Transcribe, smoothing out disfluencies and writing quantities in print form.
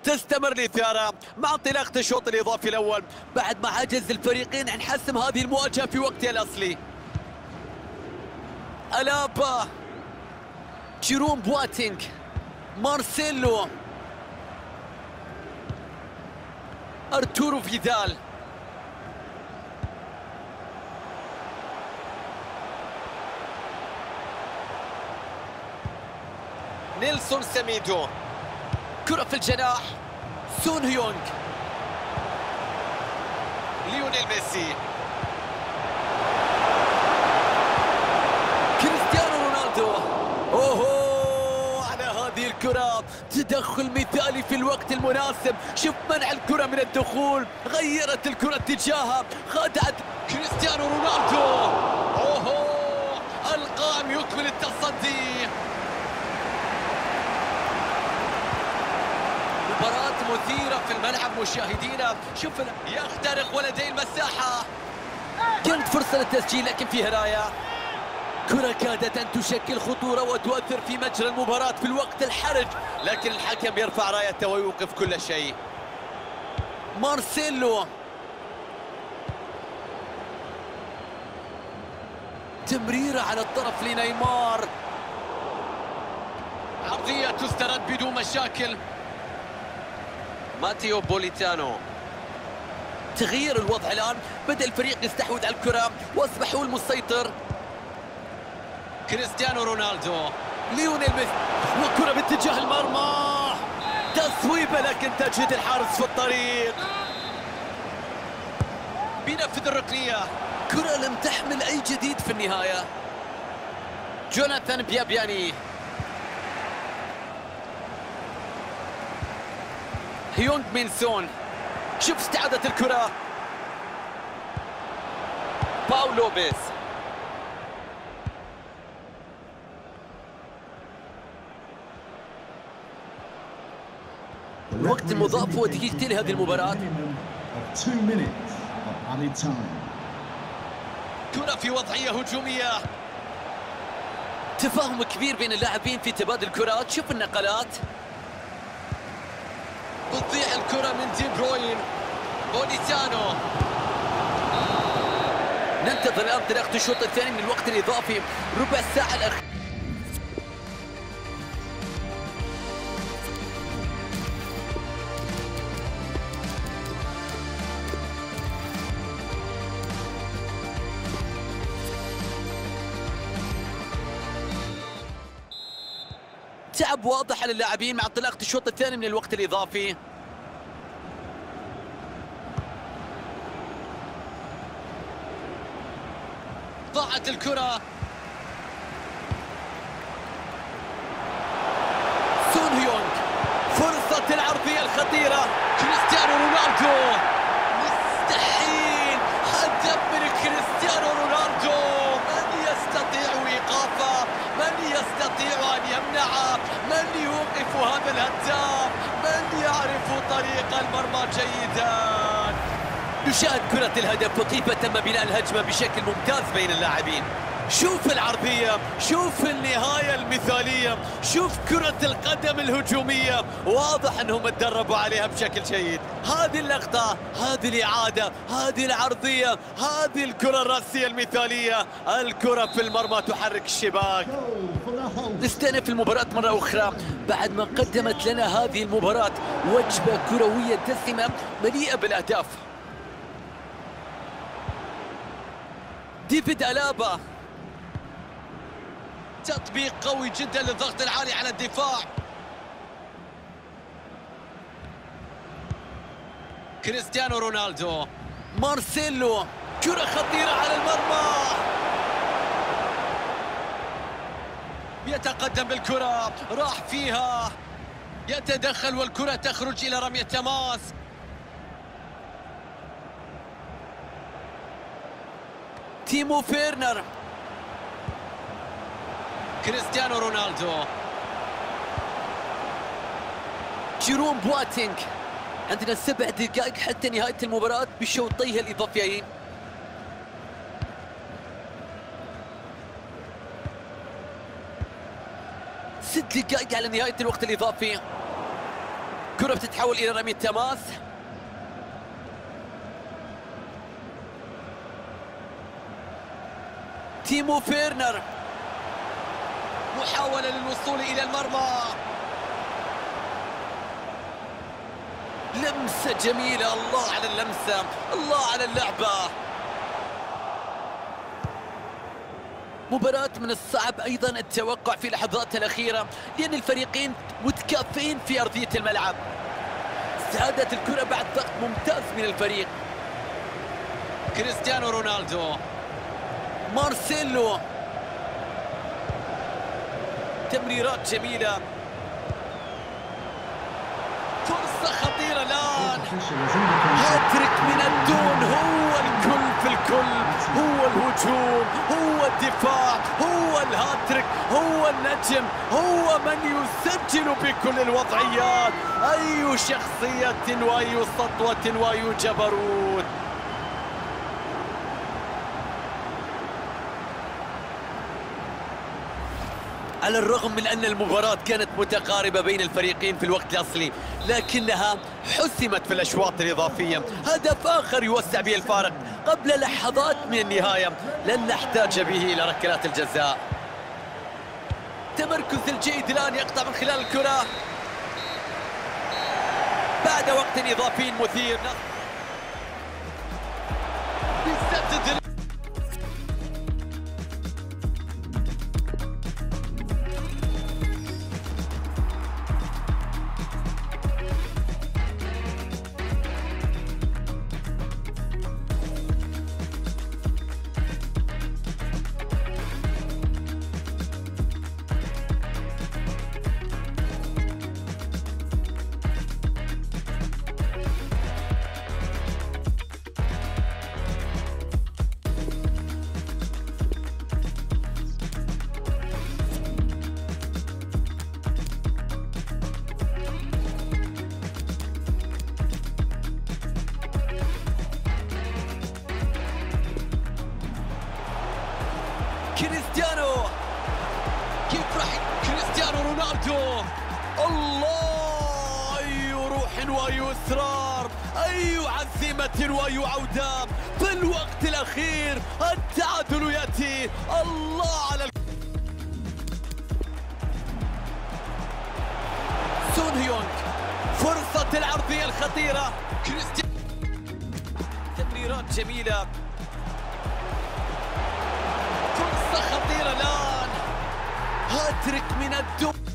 تستمر الإثارة مع انطلاقة الشوط الإضافي الأول بعد ما عجز الفريقين عن حسم هذه المواجهة في وقتها الأصلي. ألابا، جيروم بواتينغ، مارسيلو، أرتورو فيدال، نيلسون سميدو، كرة في الجناح، سون هيونغ، ليونيل ميسي، كريستيانو رونالدو. اوه على هذه الكرة، تدخل مثالي في الوقت المناسب. شوف منع الكرة من الدخول، غيرت الكرة اتجاهها، خدعت كريستيانو رونالدو. اوه القائم يكمل التصدي. مباراة مثيرة في الملعب مشاهدينا. شوف يخترق ولدي المساحة، كانت فرصة للتسجيل لكن فيها راية. كرة كادت أن تشكل خطورة وتؤثر في مجرى المباراة في الوقت الحرج، لكن الحكم يرفع رايته ويوقف كل شيء. مارسيلو، تمريرة على الطرف لنيمار، عرضية تسترد بدون مشاكل. ماتيو بوليتانو، تغيير الوضع الآن، بدأ الفريق يستحوذ على الكرة وأصبح هو المسيطر. كريستيانو رونالدو، ليونيل ميسي، وكرة باتجاه المرمى، تصويبة لكن تجهد الحارس في الطريق. بينفذ الركنية، كرة لم تحمل أي جديد في النهاية. جوناثان بيابياني، هيونغ مين سون، شوف استعادة الكرة، باو لوبيز، الوقت المضاف هو دقيقتين لهذه المباراة. كرة في وضعية هجومية، تفاهم كبير بين اللاعبين في تبادل الكرات. شوف النقلات، بتضيع الكرة من دي بروين، بوليتانو. ننتظر الآن انطلاقة الشوط الثاني من الوقت الإضافي، ربع ساعة الأخيرة. تعب واضح على اللاعبين مع انطلاقة الشوط الثاني من الوقت الإضافي. ضاعت الكرة، سون هيونغ، فرصة العرضية الخطيرة، كريستيانو رونالدو، مستحيل، هدف من كريستيانو رونالدو، من يستطيع إيقافه؟ من يستطيع أن يمنعه؟ من يوقف هذا الهداف؟ من يعرف طريق المرمى جيدا؟ نشاهد كرة الهدف وكيف تم بناء الهجمة بشكل ممتاز بين اللاعبين. شوف العرضية، شوف النهاية المثالية، شوف كرة القدم الهجومية، واضح أنهم تدربوا عليها بشكل جيد. هذه اللقطة، هذه الإعادة، هذه العرضية، هذه الكرة الرأسية المثالية، الكرة في المرمى تحرك الشباك. نستأنف المباراة مرة أخرى بعد ما قدمت لنا هذه المباراة وجبة كروية دسمة مليئة بالأهداف. ديفيد ألابا، تطبيق قوي جدا للضغط العالي على الدفاع. كريستيانو رونالدو، مارسيلو، كرة خطيرة على المرمى، يتقدم بالكرة، راح فيها، يتدخل والكرة تخرج إلى رمية تماس. تيمو فيرنر، كريستيانو رونالدو، جيروم بواتينغ. عندنا 7 دقائق حتى نهاية المباراة بشوطيها الإضافيين. ست دقائق على نهاية الوقت الإضافي. كرة بتتحول إلى رمية تماس. تيمو فيرنر، محاولة للوصول إلى المرمى، لمسة جميلة. الله على اللمسة، الله على اللعبة. مباراة من الصعب أيضا التوقع في لحظاتها الأخيرة، لأن الفريقين متكافئين في أرضية الملعب. استعادت الكرة بعد ضغط ممتاز من الفريق. كريستيانو رونالدو، مارسيلو، تمريرات جميلة، فرصة خطيرة الآن. هاتريك من الدون، هو الكل في الكل، هو الهجوم، هو الدفاع، هو الهاتريك، هو النجم، هو من يسجل بكل الوضعيات. أي شخصية وأي سطوة وأي جبروت. على الرغم من أن المباراة كانت متقاربة بين الفريقين في الوقت الأصلي، لكنها حسمت في الأشواط الإضافية. هدف آخر يوسع به الفارق قبل لحظات من النهاية لن نحتاج به إلى ركلات الجزاء. تمركز الجيد الآن يقطع من خلال الكرة بعد وقت إضافي مثير. يسدد كريستيانو، كيف راح كريستيانو رونالدو. الله، أي روح وأي إصرار، أي عزيمة وأي عودة في الوقت الأخير. التعادل يأتي. الله على سون هيونغ، فرصة العرضية الخطيرة. كريستيانو، تمريرات جميلة، فرصة خطيرة الآن. هاتريك من الدون.